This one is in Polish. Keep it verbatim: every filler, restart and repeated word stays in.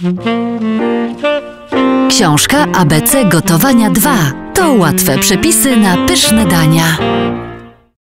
Książka A B C Gotowania dwa to łatwe przepisy na pyszne dania.